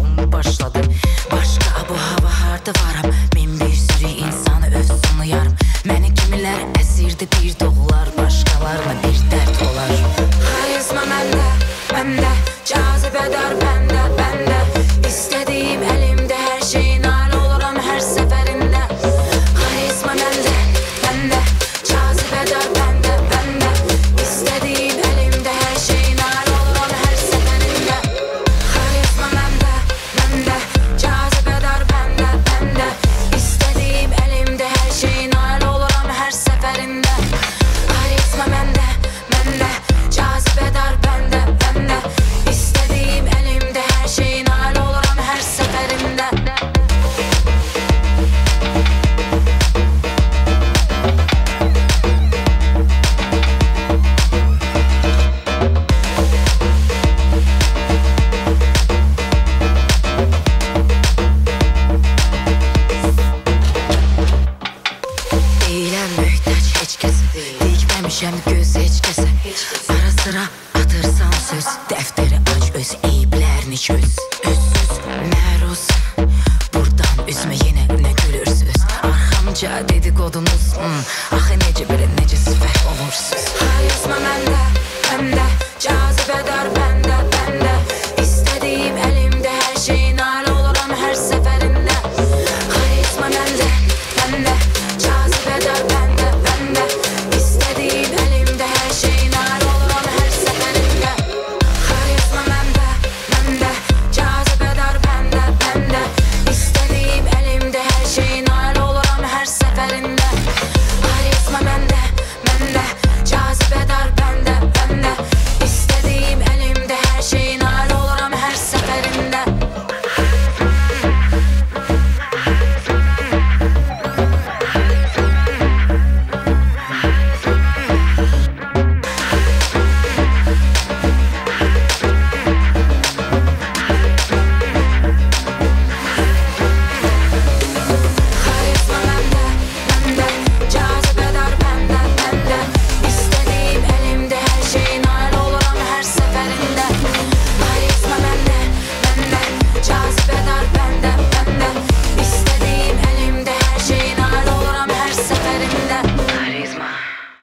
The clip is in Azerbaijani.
yolum başladı. Başka bu hava harda varam. Min bir sürü insanı öz sanıyarım. Məni kimilər əsirdi bir doğular, başqalarına bir dərd olar. Karizma məndə, cazibədar bəndə. İstədiyim əlimdə, hər şeyin nail oluram hər səfərində. Karizma məndə, cazibədar bəndə. İstədiyim əlimdə, hər şeyin nail oluram hər səfərində. Karizma məndə, cazibədar bəndə. İstədiyim əlimdə, hər şeyin nail oluram hər səfərində. Karizma məndə, cazibədar bəndə. İstədiyim əlimdə, hər şeyin nail oluram hər səfərində. Deyiləm möhtac heç kəsə, dikməmişəm göz heç kəsə. Ara sıra atırsan söz, dəftəri aç öz eyblərini çöz. Özsüz məruz, buradan üzmə yenə nə gülürsüz. Arxamca dedikodunuz, axı necə belə necə sifət olursunuz. Karizma məndə,